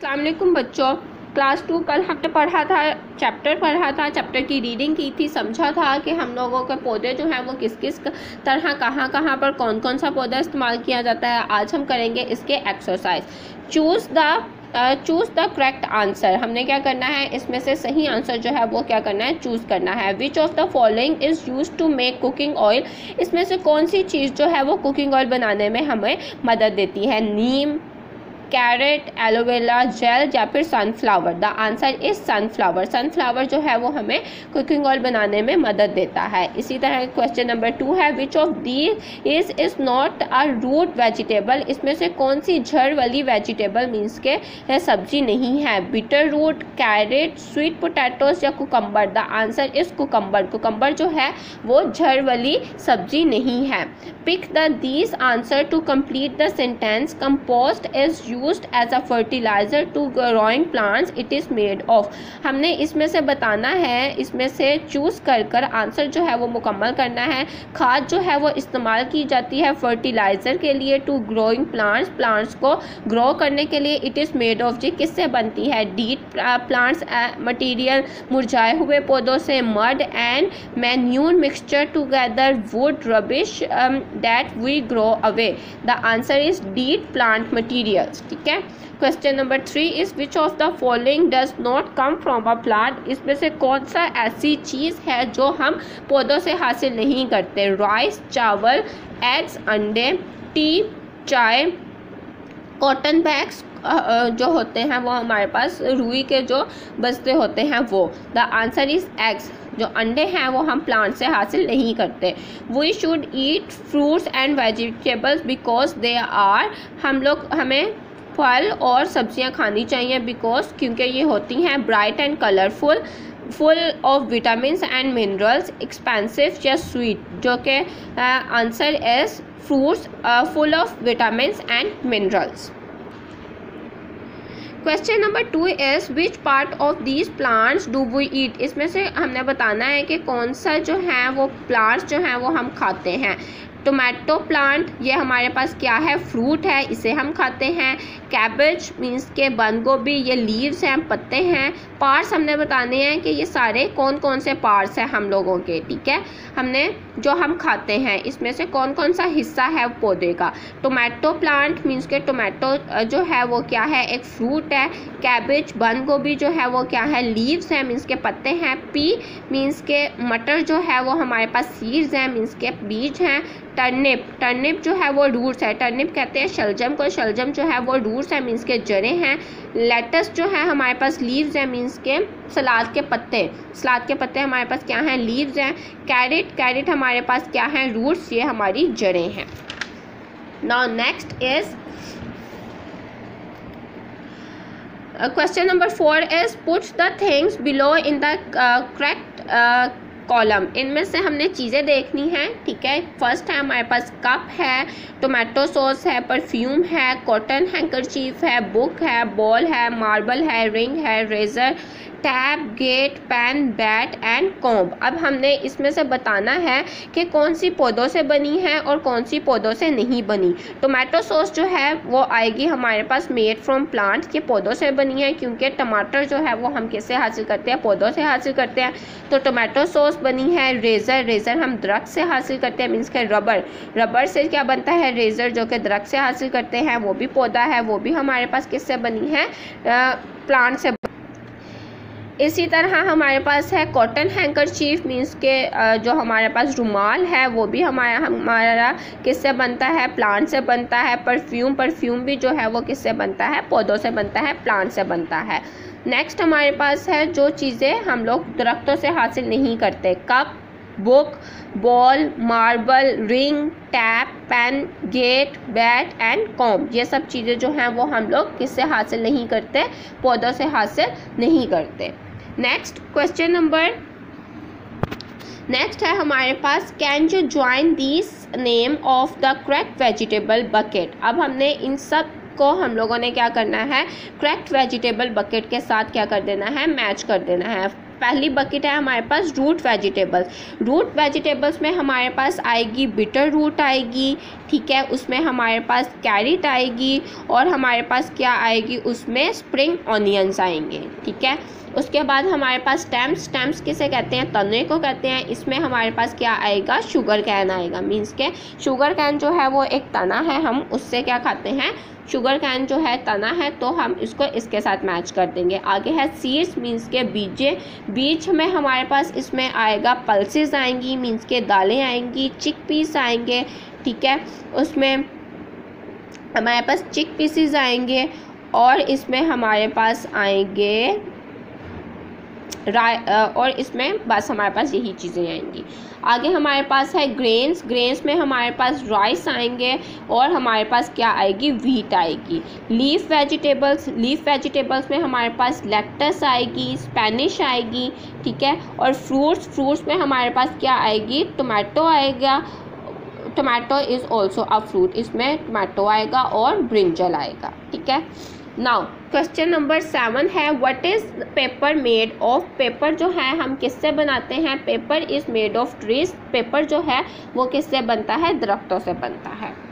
अस्सलाम वालेकुम बच्चों। क्लास 2 कल हमने पढ़ा था चैप्टर की रीडिंग की थी, समझा था कि हम लोगों के पौधे जो हैं वो किस किस तरह कहाँ पर कौन कौन सा पौधा इस्तेमाल किया जाता है। आज हम करेंगे इसके exercise. Choose the correct answer. हमने क्या करना है, इसमें से सही आंसर जो है वो क्या करना है, चूज़ करना है। Which of the following is use to make cooking oil. इसमें से कौन सी चीज़ जो है वो कुकिंग ऑयल बनाने में हमें मदद देती है। नीम, कैरेट, एलोवेरा जेल या फिर sunflower. The answer is sunflower. Sunflower जो है वो हमें कुकिंग ऑयल बनाने में मदद देता है। इसी तरह क्वेश्चन नंबर 2 है, which of the is not a root vegetable. इसमें से कौन सी जड़ वाली वेजिटेबल मीन्स के सब्जी नहीं है। Beetroot, carrot, sweet potatoes या cucumber. The answer is cucumber. Cucumber जो है वो जड़ वाली सब्जी नहीं है। Pick the these answer to complete the sentence. Compost is used as a fertilizer to growing plants. It is made of. हमने इसमें से बताना है, इसमें से चूज कर आंसर जो है वो मुकम्मल करना है। खाद जो है वो इस्तेमाल की जाती है फर्टिलाइज़र के लिए टू ग्रोइंग प्लांट्स को ग्रो करने के लिए। इट इज़ मेड ऑफ जी किससे बनती है। डीड प्लांट्स मटीरियल, मुरझाए हुए पौधों से। Mud and manure mixture together. Wood, rubbish that we grow away. The answer is dead plant materials. ठीक है। Question number 3 is which of the following does not come from a plant. इसमें से कौन सा ऐसी चीज़ है जो हम पौधों से हासिल नहीं करते। राइस, चावल, एग्स, अंडे, टी, चाय, कॉटन बैग्स जो होते हैं वो हमारे पास रुई के जो बस्ते होते हैं वो। The answer is eggs. जो अंडे हैं वो हम प्लांट से हासिल नहीं करते। We should eat fruits and vegetables because they are. हमें फल और सब्जियां खानी चाहिए बिकॉज क्योंकि ये होती हैं bright and colourful, full of vitamins and minerals, expensive या स्वीट। जो कि answer is fruits full of vitamins and minerals. Question number 2 is which part of these plants do we eat. इसमें से हमने बताना है कि कौन सा जो है वो प्लांट्स जो हैं वो हम खाते हैं। टोमेटो प्लांट ये हमारे पास क्या है, फ्रूट है, इसे हम खाते हैं। कैबेज मीन्स के बंद गोभी, ये लीव्स हैं, पत्ते हैं। पार्ट्स हमने बताने हैं कि ये सारे कौन कौन से पार्ट्स हैं हम लोगों के। ठीक है, हमने जो हम खाते हैं इसमें से कौन कौन सा हिस्सा है पौधे का। टोमेटो प्लांट मीन्स के टोमेटो जो है वो क्या है, एक फ्रूट है। कैबेज बंद गोभी जो है वो क्या है, लीव्स है मीन्स के पत्ते हैं। पी मीन्स के मटर जो है वो हमारे पास सीड्स हैं मीन्स के बीज हैं। टर्निप जो है वो रूट्स है। टर्निप कहते हैं शलजम को, शलजम जो है वो रूट्स है मीन्स के जड़ें हैं। लेटस जो है हमारे पास लीव्स है मीन्स के सलाद के पत्ते हमारे पास क्या हैं, लीव्स हैं। कैरेट हमारे पास क्या है, रूट्स, ये हमारी जड़ें हैं। Now next is question number 4 is put the things below in the correct column. इनमें से हमने चीज़ें देखनी हैं। ठीक है, फर्स्ट है हमारे पास कप है, टोमेटो सॉस है, परफ्यूम है, कॉटन हैंकरचीफ है, बुक है, बॉल है, मार्बल है, रिंग है, razor, tab, gate, pen, bat and comb. अब हमने इसमें से बताना है कि कौन सी पौधों से बनी है और कौन सी पौधों से नहीं बनी। टोमेटो सॉस जो है वो आएगी हमारे पास मेड फ्रॉम प्लांट, के पौधों से बनी है क्योंकि टमाटर जो है वो हम किससे हासिल करते हैं, पौधों से हासिल करते हैं। तो टोमेटो सॉस बनी है। रेज़र हम दरख्त से हासिल करते हैं मीन्स के रबर से क्या बनता है, रेज़र, जो कि दरख्त से हासिल करते हैं, वो भी पौधा है, वो भी हमारे पास किससे बनी है, प्लांट से। इसी तरह हमारे पास है कॉटन हैंकरचीफ मीन्स के जो हमारे पास रुमाल है वो भी हमारा किससे बनता है, प्लांट से बनता है। परफ्यूम भी जो है वो किससे बनता है, पौधों से बनता है, प्लांट से बनता है। नेक्स्ट हमारे पास है जो चीज़ें हम लोग दरख्तों से हासिल नहीं करते। Cup, book, ball, marble, ring, tap, pen, gate, bat and comb. ये सब चीज़ें जो हैं वो हम लोग किससे हासिल नहीं करते, पौधों से हासिल नहीं करते। नेक्स्ट क्वेश्चन नंबर नेक्स्ट है हमारे पास, can you join this name of the correct vegetable bucket. अब हमने इन सब को हम लोगों ने क्या करना है, करेक्ट वेजिटेबल बकेट के साथ क्या कर देना है, मैच कर देना है। पहली बकेट है हमारे पास रूट वेजिटेबल्स में हमारे पास आएगी बिटर रूट आएगी। ठीक है, उसमें हमारे पास कैरेट आएगी और हमारे पास क्या आएगी, उसमें स्प्रिंग ऑनियंस आएंगे। ठीक है, उसके बाद हमारे पास स्टेम्स किसे कहते हैं, तने को कहते हैं। इसमें हमारे पास क्या आएगा, शुगर कैन आएगा। मीन्स के शुगर कैन जो है वो एक तना है, हम उससे क्या खाते हैं, शुगर कैन जो है तना है, तो हम इसको इसके साथ मैच कर देंगे। आगे है सीड्स, मीन्स के बीजे। बीज में हमारे पास इसमें आएगा पल्सेस आएंगी, मीन्स के दालें आएंगी, चिक पीस आएंगे। ठीक है, उसमें हमारे पास चिक पीसेस आएंगे और इसमें हमारे पास आएंगे और इसमें बस हमारे पास यही चीज़ें आएंगी। आगे हमारे पास है ग्रेन्स में हमारे पास राइस आएंगे और हमारे पास क्या आएगी, व्हीट आएगी। लीफ वेजिटेबल्स में हमारे पास लेट्स आएगी, स्पेनिश आएगी। ठीक है, और फ्रूट्स में हमारे पास क्या आएगी, टोमेटो आएगा। Tomato is also a fruit, इसमें टोमेटो आएगा और ब्रिंजल आएगा। ठीक है, नाउ क्वेश्चन नंबर 7 है, what is paper made of. Paper जो है हम किससे बनाते हैं, paper is made of trees. Paper जो है वो किससे बनता है, दरख्तों से बनता है।